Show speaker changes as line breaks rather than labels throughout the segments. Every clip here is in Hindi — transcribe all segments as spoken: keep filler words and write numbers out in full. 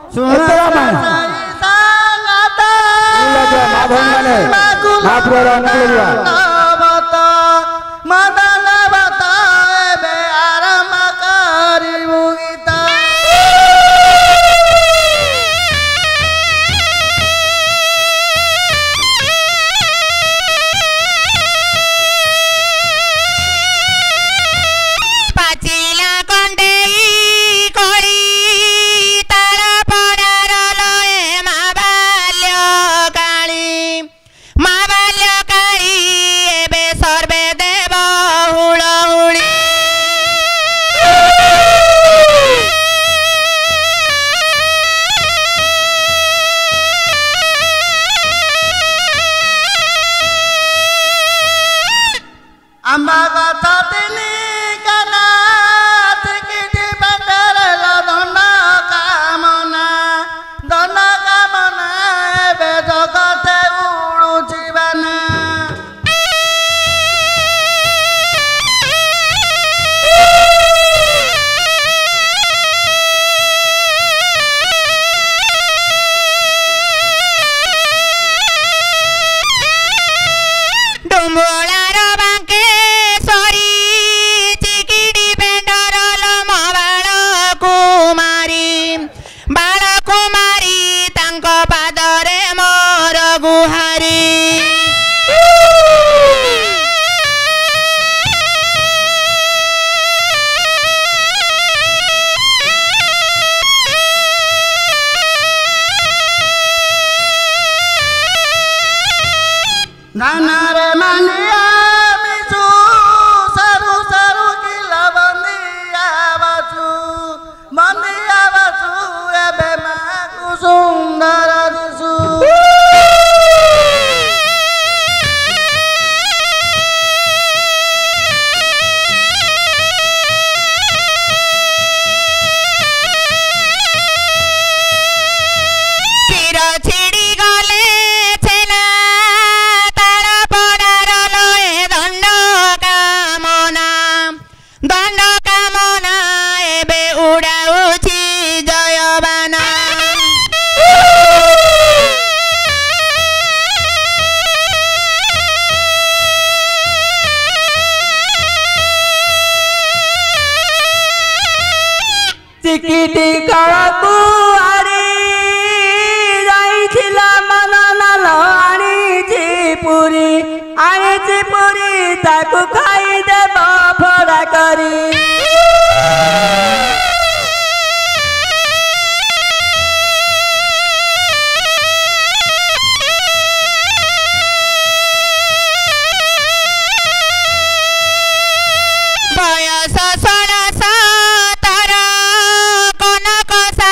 बयस षोलश तार कनक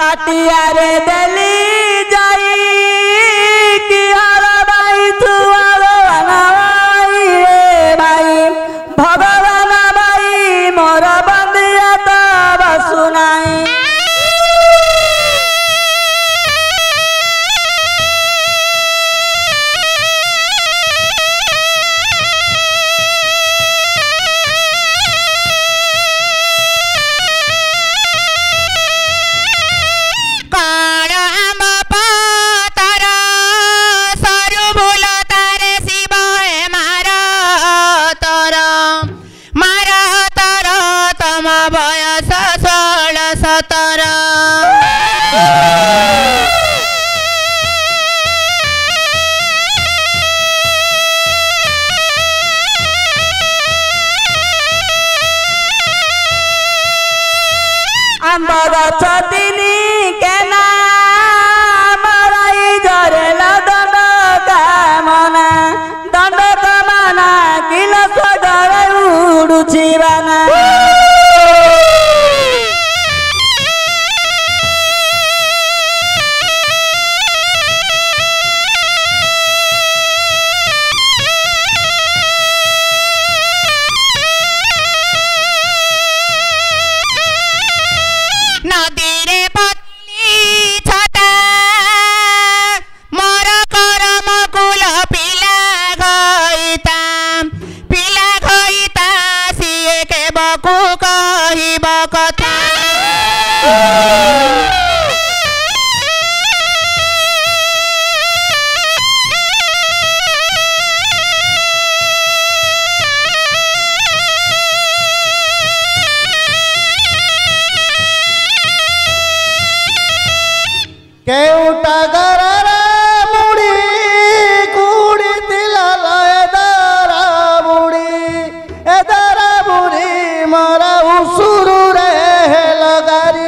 काटिया रे देली जाई कि हर भाई तुआर भाई रे भाई भगवान भाई मोर बंदिया तब सुनाई आंबर छतिनी केना मराई झरेला दंड कामना दंड कामना किल सगर उडुछि बाना
केउटा गरारा मुड़ी कुड़ी तिलाल एदारा मुड़ी एदारा मुड़ी मारा उसुरु रे लगारी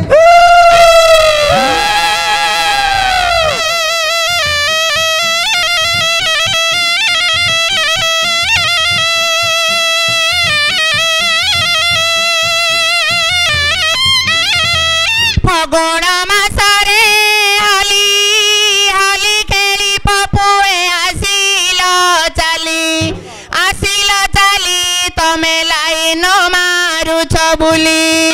फगुण मासरे तमे लाइन मारुछ बुली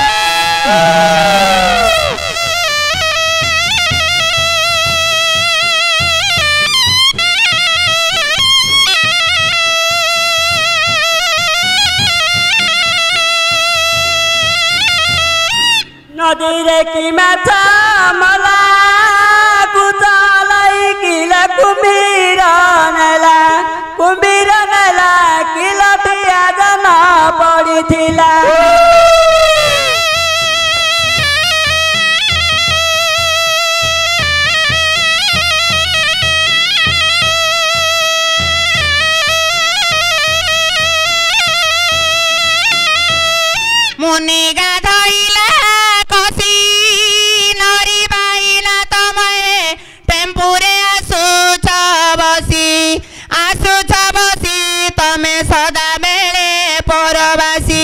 नदी रे की माछा मला कुचालाई किला कुम्भीर नेला कुम्भीर नेला किला दिया जना पड़ी थिला
मुनि गाधइला कसी नरी बाइना तमए टेम्पुरे आसुछ बसी आसुछ बसी तमे सदा बेले परवासी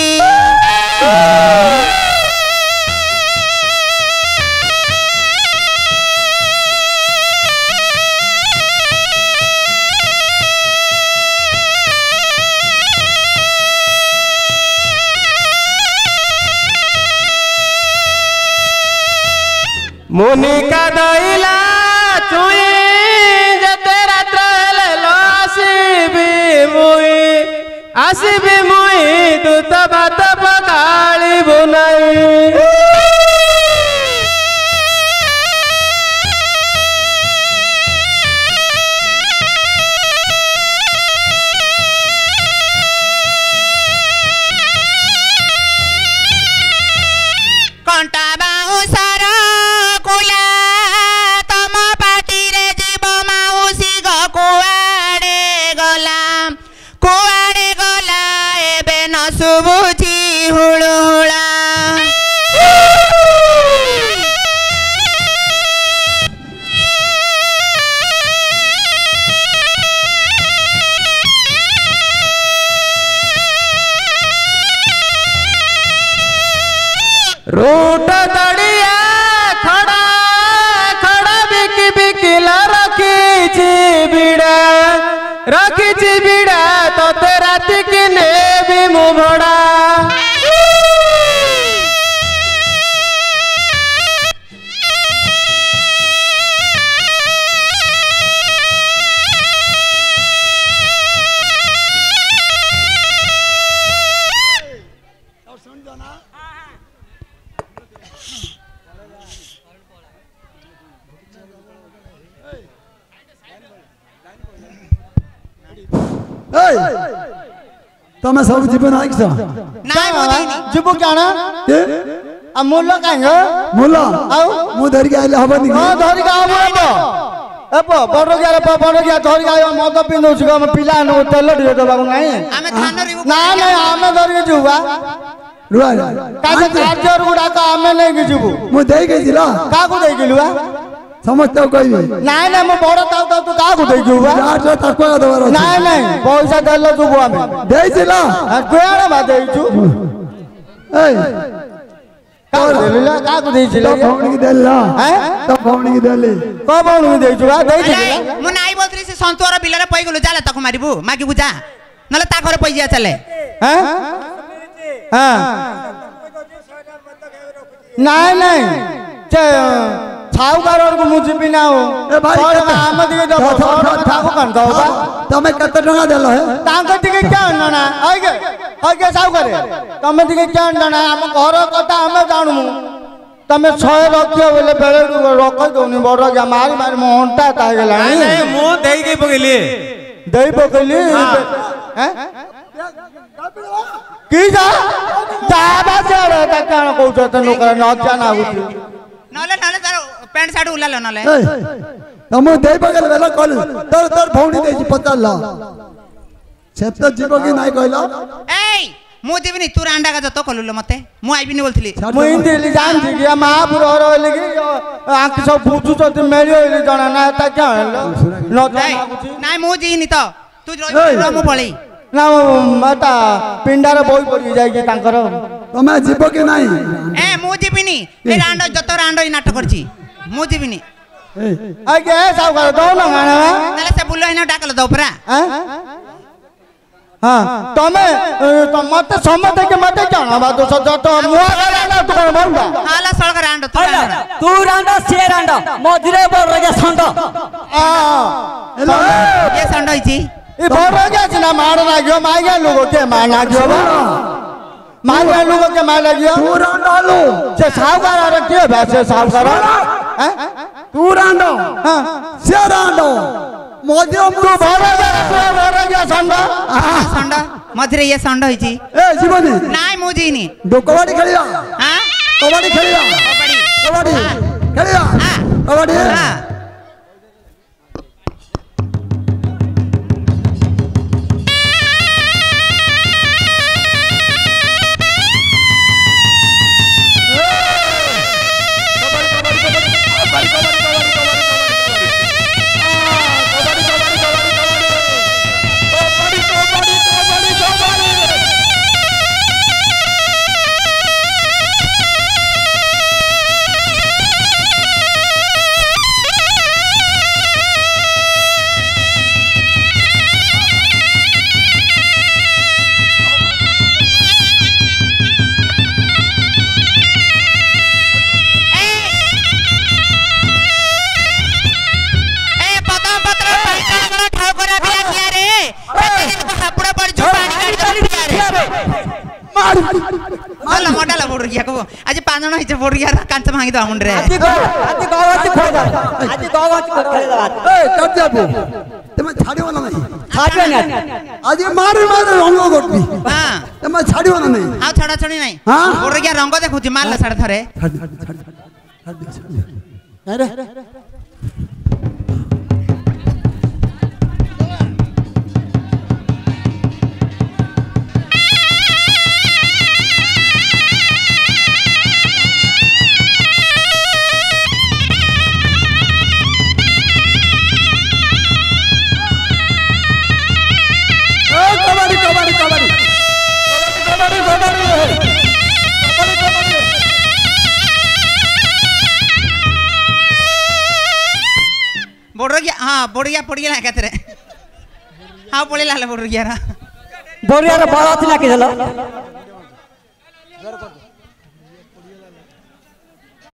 मुनि का दइला चुई जते रात्र हेले लो आसीबी मुई आसीबी मुई तू तो बात पगाली बुनाई
कंटा बाउसर कुला तम पाटी रे जीव माउसी ग कुआडे गला कुआडे गला एबे न सुबुची हुळुहुळा
रूट दड़िया रखिछि बिड़ा तोते राति की नेबी मु भड़ा
तमे सब जीवन आइक छ
नाय मोदी
जीव क्या
के
आ मूल कहीं
मुला मु धरि के आइले हबनी
हाँ धरी का हम एप बड़ गया बड़ गया धरी का मद पिंधु हम पिला तेल टे देवा नहीं
आमे थान रे
ना ना आमे धरिक जीवा
रुआ
काजे कार्य गुड़ाक आमे नहीं जीवु
मु देई के जिला
का को दे गेलुआ
समझते कहबी
नहीं नहीं मु बड़ ताऊ ताऊ तू का को दे गेलुआ
आठ तक दबार
नहीं नहीं पैसा देलो जीवु आमे
देई जिला
कोयाड़ा बा देइछु
ए
का को देलुला का को देइछिला
तो भौणी की देला
हैं
तो भौणी की देली
को बोलु देइछु आ देइछिला
मु नाई बोलतरी से संतोर बिलरे पई गेलो जाला तक मारिबु मागी बुझा नले ता घरे पई जा चले
हैं हां नहीं नहीं चे छाउकार को मुझे भी ना हो
ए भाई
आम दिके दो ठाको कन दो बा
तमे कते टका देलो है
तांको दिके क्या ना आगे आगे छाउकार तमे दिके क्या ना हम घर कथा हम जानू तमे छय रखियो बोले बेले रख दोनी बड़ जा मार मार मोहनटा ता गेला
नहीं मु देई के पगली
देई पकली हैं की जा जाबा चढ़े ता कान कहू त नोकर न जाना होती
नले नले तार पैंट शर्ट उलालो नले
तमु देई पगल वेला कल तोर तोर भौणी देछि पचास ला छेत जीव की नाही कहलो
एई मु दिबिनी तू रांडा का जतो कलुलो मते मु आइबिनी बोलथली
मु हिंदी जान छी कि महापुर हरो लगी आंख सब पूछू त मेरी होली जणा ना ता क्या न
नाय मु जीनी तो तू रोई मु पळई
ना माता पिंडार बोई पड़ी जाएगी तांकर
तमे जीव की नाही
ए मु जीबिनी ए रांडो जतो रांडो इ नाटक करछी मु जीबिनी
आगे सब कर दो ना गाना
नले से बुल्लो इना डाकल दो परा
हां तमे तो मते समते के मते जाना बा तो जतो मुआ गाना तो कोन बंदा
हाला सळग रांडो तू रांडो
तू रांडा से रांडा मधुरे बोल रे संड आ
ये संड होईची
ए बोल रे छी ना मार लाग्यो माइगा लोगो के मार लाग्यो बा माइगा लोगो के मार लाग्यो
तू रांडा लो
से सावकार रे के भाषे सावकार हैं
तू रांडा
हां
से रांडा मोदियो
तू बोल रे बोल रे संड
संड मधुरे ये संड होईची
ए जीवनी
नाय मु जीनी
दो कबड्डी खेलिया
हां
कबड्डी खेलिया
कबड्डी
कबड्डी खेलिया
हां
कबड्डी
हां माला मोटाला बोड़ गया को आज पांचण हिचे बोड़ गया कांच भांगी दो मुंडरे
आज को आज गावाची खोजा आज गावाची खेळे दात
ए कब जाबो तमे छाडियो ना नाही
छाडियो ना
आज मारे मारे रंग गोटबी
हां
तमे छाडियो ना नाही
आ छडा छडी नाही
हां
बोड़ गया रंग देखुची मारला साडे थरे
अरे
बोड़ गया हां बोड़ गया पड़ गया कहते रे हाँ पळेला बोर यार
बोरिया रे बड़ा थी ना कि